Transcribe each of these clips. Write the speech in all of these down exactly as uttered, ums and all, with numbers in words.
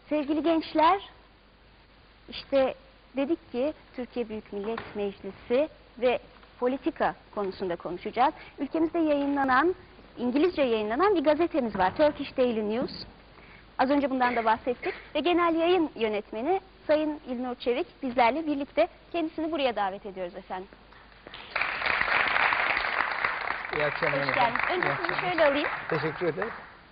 Sevgili gençler, işte dedik ki Türkiye Büyük Millet Meclisi ve politika konusunda konuşacağız. Ülkemizde yayınlanan, İngilizce yayınlanan bir gazetemiz var, Turkish Daily News. Az önce bundan da bahsettik ve genel yayın yönetmeni Sayın İlnur Çevik bizlerle birlikte, kendisini buraya davet ediyoruz efendim. İyi akşamlar. Hoş geldiniz. Önce sizi şöyle alayım. Teşekkür ederim.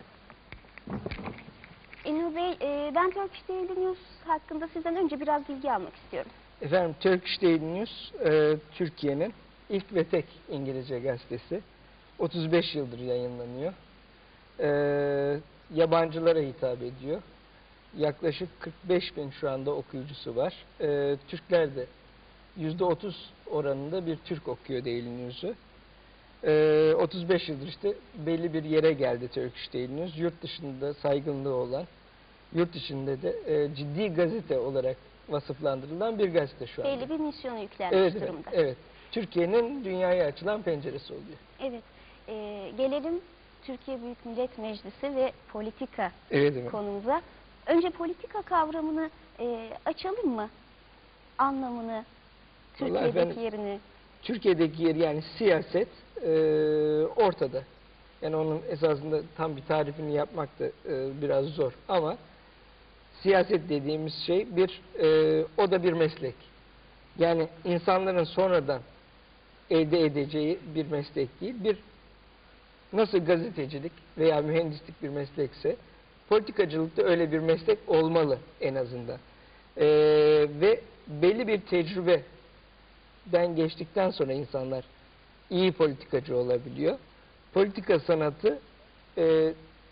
İlnur Bey, e, ben Turkish Daily News hakkında sizden önce biraz bilgi almak istiyorum. Efendim, Turkish Daily News, e, Türkiye'nin ilk ve tek İngilizce gazetesi. otuz beş yıldır yayınlanıyor. E, yabancılara hitap ediyor. Yaklaşık kırk beş bin şu anda okuyucusu var. E, Türkler de yüzde otuz oranında bir Türk okuyor Daily News'u. E, otuz beş yıldır işte belli bir yere geldi Turkish Daily News. Yurt dışında saygınlığı olan, yurt içinde de e, ciddi gazete olarak vasıflandırılan bir gazete şu anda. Belli bir misyonu yüklenmiş Evet, durumda. evet. Türkiye'nin dünyaya açılan penceresi oluyor. Evet. E, gelelim Türkiye Büyük Millet Meclisi ve politika Evet, konumuza. Önce politika kavramını e, açalım mı? Anlamını, Türkiye'deki efendim, yerini. Türkiye'deki yeri, yani siyaset e, ortada. Yani onun esasında tam bir tarifini yapmak da e, biraz zor. Ama siyaset dediğimiz şey bir, e, o da bir meslek. Yani insanların sonradan elde edeceği bir meslek değil. Bir, nasıl gazetecilik veya mühendislik bir meslekse, politikacılık da öyle bir meslek olmalı en azından. E, ve belli bir tecrübeden geçtikten sonra insanlar iyi politikacı olabiliyor. Politika sanatı e,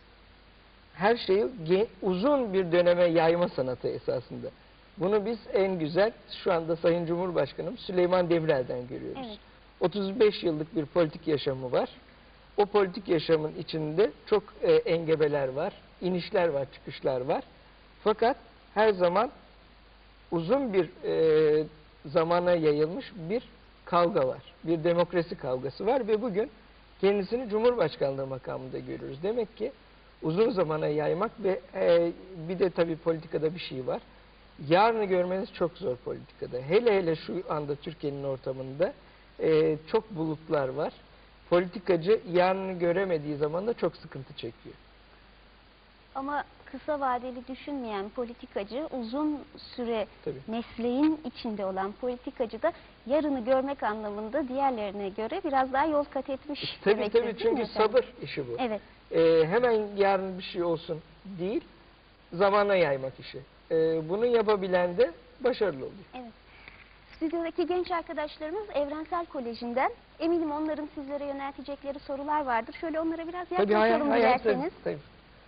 her şeyi uzun bir döneme yayma sanatı esasında. Bunu biz en güzel şu anda Sayın Cumhurbaşkanım Süleyman Demirel'den görüyoruz. Evet. otuz beş yıllık bir politik yaşamı var. O politik yaşamın içinde çok e, engebeler var, inişler var, çıkışlar var. Fakat her zaman uzun bir e, zamana yayılmış bir kavga var. Bir demokrasi kavgası var ve bugün kendisini Cumhurbaşkanlığı makamında görüyoruz. Demek ki uzun zamana yaymak ve e, bir de tabii politikada bir şey var. Yarını görmeniz çok zor politikada. Hele hele şu anda Türkiye'nin ortamında e, çok bulutlar var. Politikacı yarını göremediği zaman da çok sıkıntı çekiyor. Ama kısa vadeli düşünmeyen politikacı, uzun süre Tabii. mesleğin içinde olan politikacı da yarını görmek anlamında diğerlerine göre biraz daha yol kat etmiş Tabii demektir, tabii, değil çünkü mi efendim? sabır işi bu. Evet. Ee, hemen yarın bir şey olsun değil, zamana yaymak işi. Ee, bunu yapabilen de başarılı oluyor. Evet. Stüdyodaki genç arkadaşlarımız Evrensel Koleji'nden. Eminim onların sizlere yöneltecekleri sorular vardır. Şöyle onlara biraz Tabii, yaklaşalım hay- hay- dilerseniz. tabii.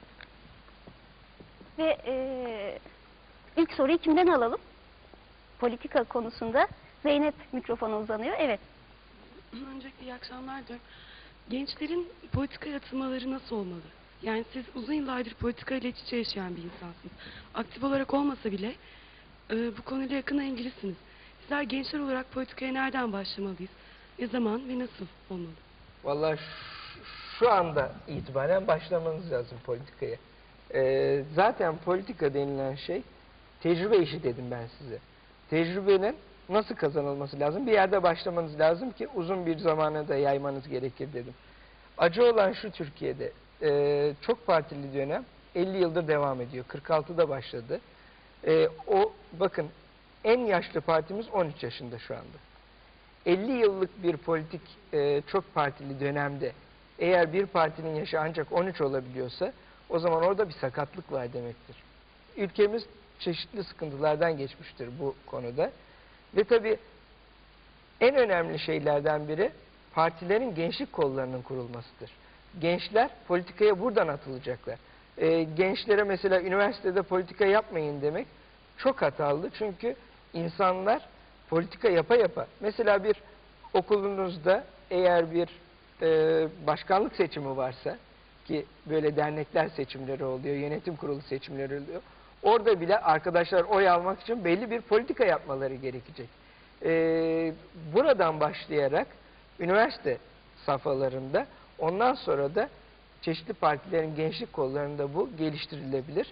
Ve e, ilk soruyu kimden alalım? Politika konusunda Zeynep mikrofona uzanıyor. Evet. Öncelikle iyi akşamlar diyorum. Gençlerin politikaya atılmaları nasıl olmalı? Yani siz uzun yıllardır politika ile iç içe yaşayan bir insansınız. Aktif olarak olmasa bile e, bu konuyla yakından ilgilisiniz. Sizler gençler olarak politikaya nereden başlamalıyız? Ne zaman ve nasıl olmalı? Vallahi şu, şu anda itibaren başlamanız lazım politikaya. Ee, zaten politika denilen şey tecrübe işi dedim ben size. Tecrübenin nasıl kazanılması lazım? Bir yerde başlamanız lazım ki uzun bir zamana da yaymanız gerekir dedim. Acı olan şu, Türkiye'de e, çok partili dönem elli yıldır devam ediyor. kırk altıda başladı. E, o bakın, en yaşlı partimiz on üç yaşında şu anda. elli yıllık bir politik e, çok partili dönemde eğer bir partinin yaşı ancak on üç olabiliyorsa, o zaman orada bir sakatlık var demektir. Ülkemiz çeşitli sıkıntılardan geçmiştir bu konuda. Ve tabii en önemli şeylerden biri partilerin gençlik kollarının kurulmasıdır. Gençler politikaya buradan atılacaklar. Ee, gençlere mesela üniversitede politika yapmayın demek çok hatalı. Çünkü insanlar politika yapa yapa, mesela bir okulunuzda eğer bir e, başkanlık seçimi varsa, ki böyle dernekler seçimleri oluyor, yönetim kurulu seçimleri oluyor. Orada bile arkadaşlar oy almak için belli bir politika yapmaları gerekecek. Ee, buradan başlayarak üniversite safhalarında, ondan sonra da çeşitli partilerin gençlik kollarında bu geliştirilebilir.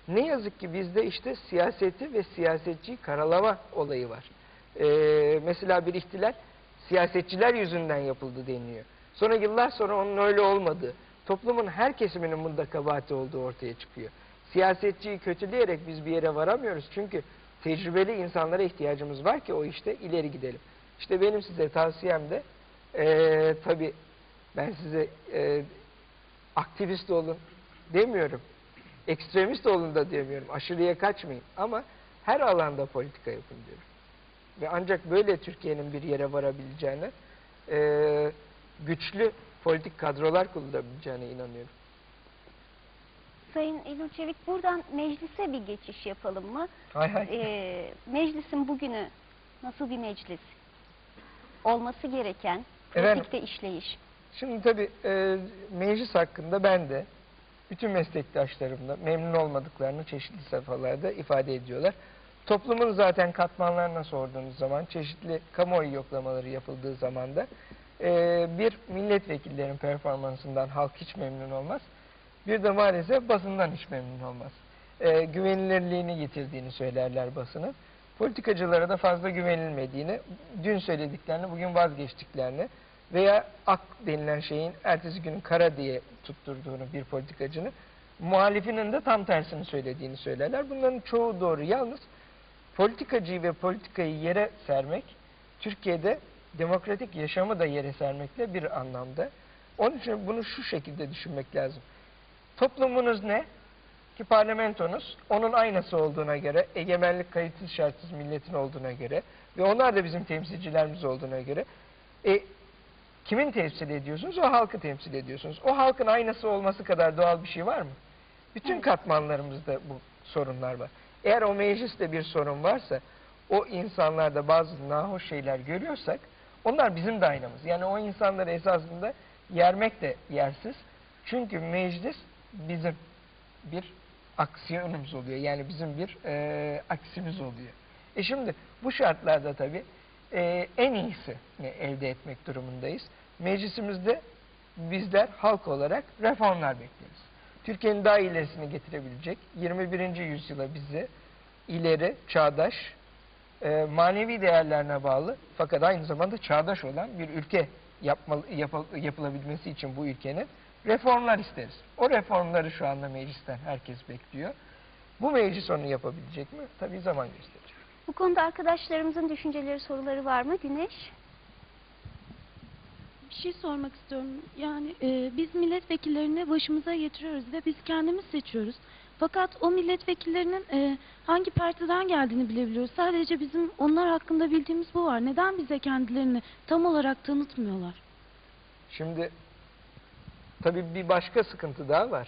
Ne yazık ki bizde işte siyaseti ve siyasetçiyi karalama olayı var. Ee, mesela bir ihtilal siyasetçiler yüzünden yapıldı deniliyor. Sonra yıllar sonra onun öyle olmadığı, toplumun her kesiminin bunda kabahati olduğu ortaya çıkıyor. Siyasetçiyi kötüleyerek biz bir yere varamıyoruz. Çünkü tecrübeli insanlara ihtiyacımız var ki o işte ileri gidelim. İşte benim size tavsiyem de ee, tabii ben size e, aktivist olun demiyorum. Ekstremist olun da demiyorum. Aşırıya kaçmayın. Ama her alanda politika yapın diyorum. Ve ancak böyle Türkiye'nin bir yere varabileceğine, e, güçlü politik kadrolar kurulabileceğine inanıyorum. Sayın Eylül Çevik, buradan meclise bir geçiş yapalım mı? Hay hay. Ee, meclisin bugünü nasıl bir meclis? Olması gereken pratikte işleyiş. Şimdi tabii e, meclis hakkında ben de bütün meslektaşlarım da memnun olmadıklarını çeşitli safhalarda ifade ediyorlar. Toplumun zaten katmanlarına sorduğunuz zaman, çeşitli kamuoyu yoklamaları yapıldığı zaman da e, bir milletvekillerin performansından halk hiç memnun olmaz. Bir de maalesef basından hiç memnun olmaz. E, güvenilirliğini yitirdiğini söylerler basının. Politikacılara da fazla güvenilmediğini, dün söylediklerini bugün vazgeçtiklerini veya ak denilen şeyin ertesi günün kara diye tutturduğunu bir politikacının, muhalifinin de tam tersini söylediğini söylerler. Bunların çoğu doğru. Yalnız politikacıyı ve politikayı yere sermek, Türkiye'de demokratik yaşamı da yere sermekle bir anlamda. Onun için bunu şu şekilde düşünmek lazım. Toplumunuz ne? Ki parlamentonuz onun aynası olduğuna göre, egemenlik kayıtsız şartsız milletin olduğuna göre ve onlar da bizim temsilcilerimiz olduğuna göre e, kimin temsil ediyorsunuz? O halkı temsil ediyorsunuz. O halkın aynası olması kadar doğal bir şey var mı? Bütün katmanlarımızda bu sorunlar var. Eğer o mecliste bir sorun varsa, o insanlarda bazı nahoş şeyler görüyorsak, onlar bizim de aynamız. Yani o insanları esasında yermek de yersiz. Çünkü meclis bizim bir aksiyonumuz oluyor. Yani bizim bir e, aksimiz oluyor. E şimdi bu şartlarda tabii e, en iyisini elde etmek durumundayız. Meclisimizde bizler halk olarak reformlar bekleriz. Türkiye'nin daha ilerisini getirebilecek, yirmi birinci yüzyıla bizi ileri, çağdaş, e, manevi değerlerine bağlı fakat aynı zamanda çağdaş olan bir ülke yapmalı, yapıl, yapılabilmesi için bu ülkenin reformlar isteriz. O reformları şu anda meclisten herkes bekliyor. Bu meclis onu yapabilecek mi? Tabii zaman gösterecek. Bu konuda arkadaşlarımızın düşünceleri, soruları var mı? Güneş? Bir şey sormak istiyorum. Yani e, biz milletvekillerini başımıza getiriyoruz ve biz kendimiz seçiyoruz. Fakat o milletvekillerinin e, hangi partiden geldiğini bilebiliyoruz. Sadece bizim onlar hakkında bildiğimiz bu var. Neden bize kendilerini tam olarak tanıtmıyorlar? Şimdi tabii bir başka sıkıntı daha var.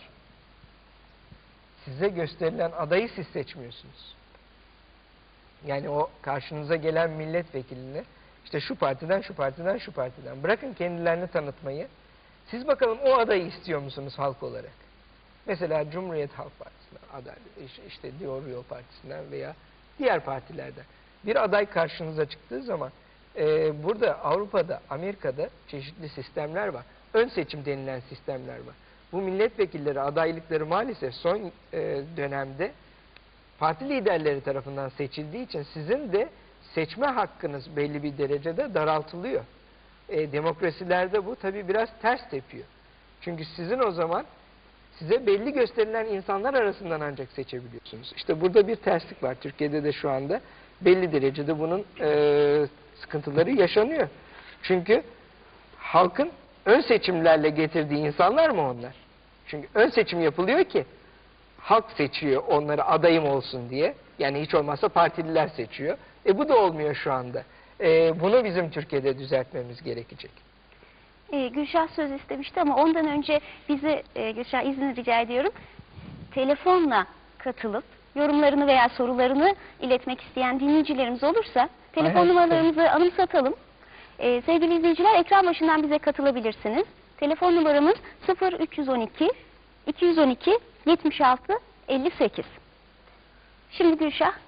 Size gösterilen adayı siz seçmiyorsunuz. Yani o karşınıza gelen milletvekilini işte şu partiden, şu partiden, şu partiden. Bırakın kendilerini tanıtmayı. Siz bakalım o adayı istiyor musunuz halk olarak? Mesela Cumhuriyet Halk Partisi'nden aday, işte Doğru Yol Partisi'nden veya diğer partilerden bir aday karşınıza çıktığı zaman e, burada Avrupa'da, Amerika'da çeşitli sistemler var. Ön seçim denilen sistemler var. Bu milletvekilleri adaylıkları maalesef son e, dönemde parti liderleri tarafından seçildiği için sizin de seçme hakkınız belli bir derecede daraltılıyor. E, demokrasilerde bu tabii biraz ters tepiyor. Çünkü sizin o zaman size belli gösterilen insanlar arasından ancak seçebiliyorsunuz. İşte burada bir terslik var. Türkiye'de de şu anda belli derecede bunun e, sıkıntıları yaşanıyor. Çünkü halkın ön seçimlerle getirdiği insanlar mı onlar? Çünkü ön seçim yapılıyor ki halk seçiyor onları adayım olsun diye. Yani hiç olmazsa partililer seçiyor. E bu da olmuyor şu anda. E, bunu bizim Türkiye'de düzeltmemiz gerekecek. Ee, Gülşah söz istemişti ama ondan önce bizi, e, Gülşah izni rica ediyorum, telefonla katılıp yorumlarını veya sorularını iletmek isteyen dinleyicilerimiz olursa telefon Aynen. numaralarımızı anımsatalım. Ee, sevgili izleyiciler, ekran başından bize katılabilirsiniz. Telefon numaramız sıfır üç yüz on iki iki yüz on iki yetmiş altı elli sekiz. Şimdi Gülşah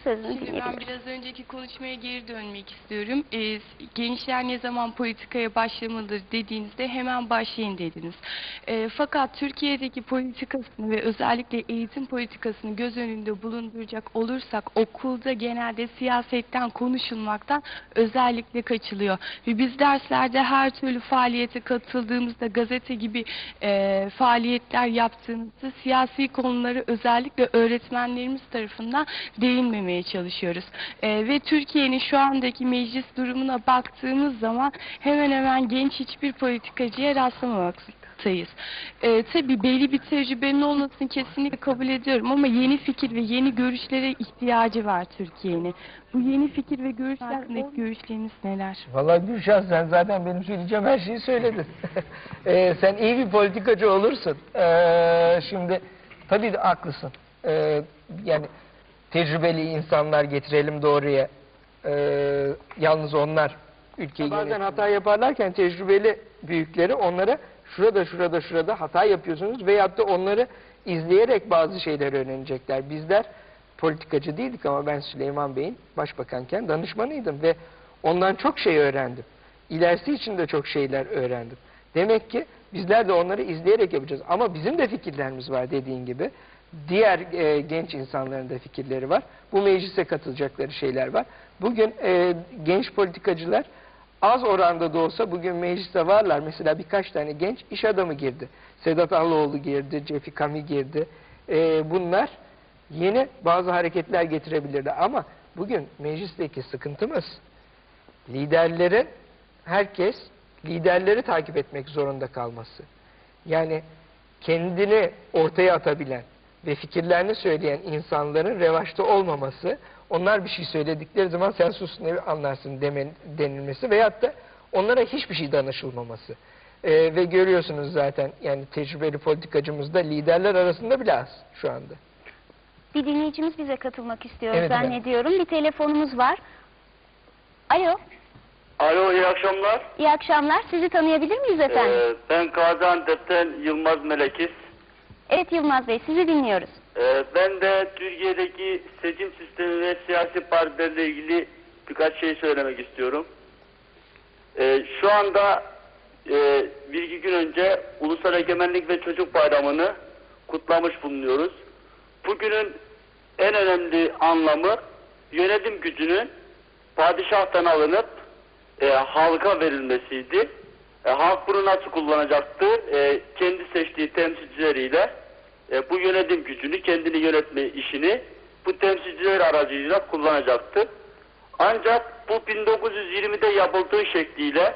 sözünü Şimdi ben dinleyebiliriz. biraz önceki konuşmaya geri dönmek istiyorum. Ee, gençler ne zaman politikaya başlamalıdır dediğinizde hemen başlayın dediniz. Ee, fakat Türkiye'deki politikasını ve özellikle eğitim politikasını göz önünde bulunduracak olursak okulda genelde siyasetten konuşulmaktan özellikle kaçılıyor. Ve biz derslerde her türlü faaliyete katıldığımızda gazete gibi e, faaliyetler yaptığımızda siyasi konuları özellikle öğretmenlerimiz tarafından değinmemeye çalışıyoruz. Ee, ve Türkiye'nin şu andaki meclis durumuna baktığımız zaman hemen hemen genç hiçbir politikacıya rastlamaktayız. Ee, tabii belli bir tecrübenin olmasını kesinlikle kabul ediyorum ama yeni fikir ve yeni görüşlere ihtiyacı var Türkiye'nin. Bu yeni fikir ve görüşler hakkındaki görüşleriniz neler? Vallahi Gülşah, sen zaten benim söyleyeceğim her şeyi söyledin. Ee, sen iyi bir politikacı olursun. Ee, şimdi tabii de haklısın. Ee, yani tecrübeli insanlar getirelim doğruya. Ee, yalnız onlar ülkeyi bazen hata yaparlarken tecrübeli büyükleri onlara şurada şurada şurada hata yapıyorsunuz veyahut da onları izleyerek bazı şeyleri öğrenecekler. Bizler politikacı değildik ama ben Süleyman Bey'in başbakanken danışmanıydım ve ondan çok şey öğrendim. İlerisi için de çok şeyler öğrendim. Demek ki bizler de onları izleyerek yapacağız. Ama bizim de fikirlerimiz var dediğin gibi. Diğer e, genç insanların da fikirleri var. Bu meclise katılacakları şeyler var. Bugün e, genç politikacılar az oranda da olsa bugün mecliste varlar. Mesela birkaç tane genç iş adamı girdi. Sedat Ağlıoğlu girdi, Cefi Kami girdi. E, bunlar yeni bazı hareketler getirebilirdi. Ama bugün meclisteki sıkıntımız liderlerin, herkes liderleri takip etmek zorunda kalması. Yani kendini ortaya atabilen ve fikirlerini söyleyen insanların revaçta olmaması, onlar bir şey söyledikleri zaman sen sus ne anlarsın demen, denilmesi veyahut da onlara hiçbir şey danışılmaması. Ee, ve görüyorsunuz zaten yani tecrübeli politikacımız da liderler arasında bile az şu anda. Bir dinleyicimiz bize katılmak istiyor Evet, zannediyorum. Bir telefonumuz var. Alo, Alo, iyi akşamlar. iyi akşamlar. Sizi tanıyabilir miyiz efendim? Ee, ben Gaziantep'ten Yılmaz Melekiz. Evet Yılmaz Bey, sizi dinliyoruz. Ee, ben de Türkiye'deki seçim sistemi ve siyasi partilerle ilgili birkaç şey söylemek istiyorum. Ee, şu anda e, bir iki gün önce Ulusal Egemenlik ve Çocuk Bayramı'nı kutlamış bulunuyoruz. Bugünün en önemli anlamı yönetim gücünün padişahtan alınıp e, halka verilmesiydi. E, halk bunu nasıl kullanacaktı? E, kendi seçtiği temsilcileriyle e, bu yönetim gücünü, kendini yönetme işini bu temsilciler aracılığıyla kullanacaktı. Ancak bu bin dokuz yüz yirmide yapıldığı şekliyle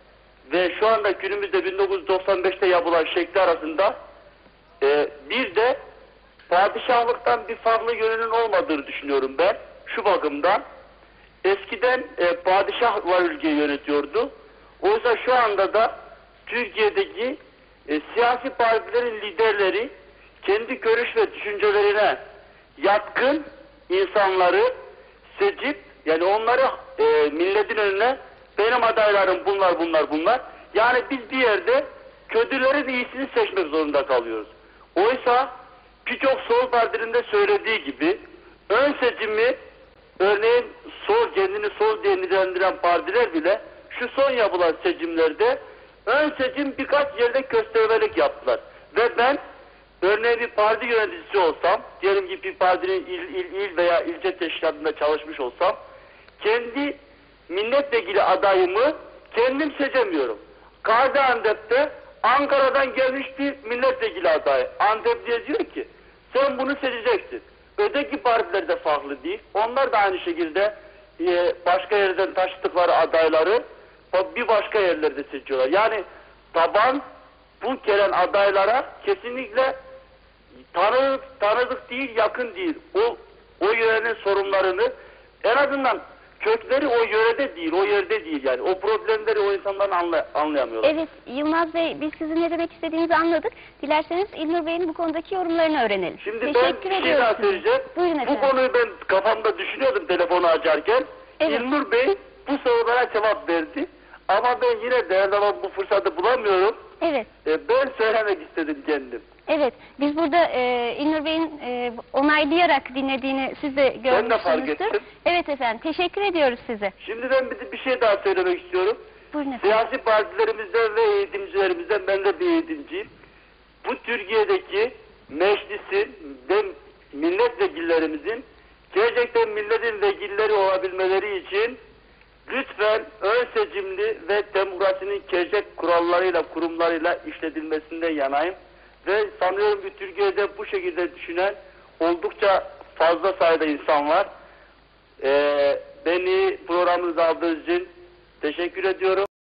ve şu anda günümüzde bin dokuz yüz doksan beşte yapılan şekli arasında e, bir de padişahlıktan bir farklı yönünün olmadığını düşünüyorum ben. Şu bakımdan eskiden e, padişahlar ülkeyi yönetiyordu. Oysa şu anda da Türkiye'deki e, siyasi partilerin liderleri kendi görüş ve düşüncelerine yatkın insanları seçip yani onları e, milletin önüne benim adaylarım bunlar bunlar bunlar. Yani biz bir yerde kötülerin iyisini seçmek zorunda kalıyoruz. Oysa birçok sol partilerinde söylediği gibi ön seçimi örneğin sol kendini sol diye nitelendiren partiler bile şu son yapılan seçimlerde ön seçim birkaç yerde köstebek yaptılar. Ve ben örneğin bir parti yöneticisi olsam, diyelim ki bir partinin il, il, il veya ilçe teşkilatında çalışmış olsam, kendi milletvekili adayımı kendim seçemiyorum. Gaziantep'te Ankara'dan gelmiş bir milletvekili adayı. Antep'liye diyor ki, sen bunu seçeceksin. Öteki partiler de farklı değil. Onlar da aynı şekilde e, başka yerden taşıdıkları adayları bir başka yerlerde seçiyorlar. Yani taban bu gelen adaylara kesinlikle tanıdık, tanıdık değil, yakın değil. O o yörenin sorunlarını en azından kökleri o yörede değil, o yerde değil yani. O problemleri o insanların anlay anlayamıyorlar. Evet Yılmaz Bey, biz sizin ne demek istediğinizi anladık. Dilerseniz İlnur Bey'in bu konudaki yorumlarını öğrenelim. Şimdi ben Teşekkür bir şey ediyoruz daha size. söyleyeceğim. Buyurun Bu efendim. konuyu ben kafamda düşünüyordum telefonu açarken. Evet. İlnur Bey bu sorulara cevap verdi. Ama ben yine de her zaman bu fırsatı bulamıyorum. Evet. E, ben söylemek istedim kendim. Evet, biz burada e, İlnur Bey'in e, onaylayarak dinlediğini siz de Ben de fark görmüşsünüzdür. ettim. Evet efendim, teşekkür ediyoruz size. Şimdi ben bir, bir şey daha söylemek istiyorum. Buyurun efendim. Siyasi partilerimizden ve eğitimcilerimizden, ben de bir eğitimciyim. Bu Türkiye'deki meclisin ve milletvekillerimizin gerçekten milletin vekilleri olabilmeleri için lütfen ön seçimli ve demokrasinin gerçek kurallarıyla, kurumlarıyla işletilmesinden yanayım. Ve sanıyorum ki Türkiye'de bu şekilde düşünen oldukça fazla sayıda insan var. Ee, beni programınıza aldığınız için teşekkür ediyorum.